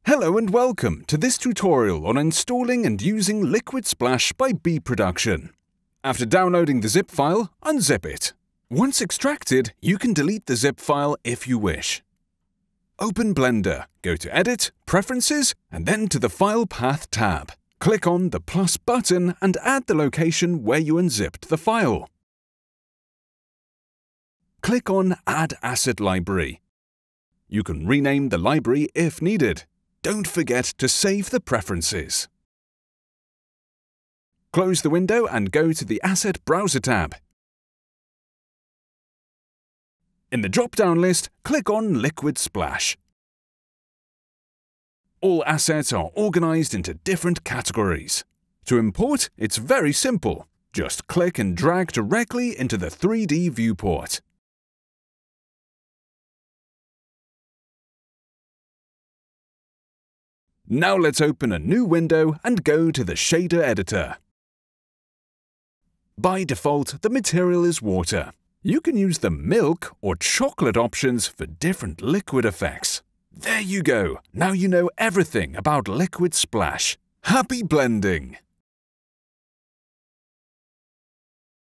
Hello and welcome to this tutorial on installing and using Liquid Splash by bProduction. After downloading the zip file, unzip it. Once extracted, you can delete the zip file if you wish. Open Blender, go to Edit, Preferences, and then to the File Path tab. Click on the plus button and add the location where you unzipped the file. Click on Add Asset Library. You can rename the library if needed. Don't forget to save the preferences. Close the window and go to the Asset Browser tab. In the drop-down list, click on Liquid Splash. All assets are organized into different categories. To import, it's very simple. Just click and drag directly into the 3D viewport. Now let's open a new window and go to the shader editor. By default, the material is water. You can use the milk or chocolate options for different liquid effects. There you go. Now you know everything about Liquid Splash. Happy blending!